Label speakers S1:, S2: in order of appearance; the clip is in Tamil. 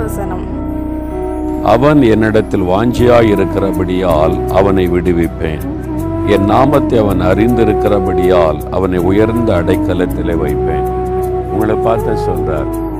S1: வசனம்.
S2: அவன் என்னிடத்தில் வாஞ்சியாய் இருக்கிறபடியால் அவனை விடுவிப்பேன். என் நாமத்தை அவன் அறிந்திருக்கிறபடியால் அவனை உயர்ந்த அடைக்கலத்திலே வைப்பேன். உங்களை பார்த்து சொல்றார்,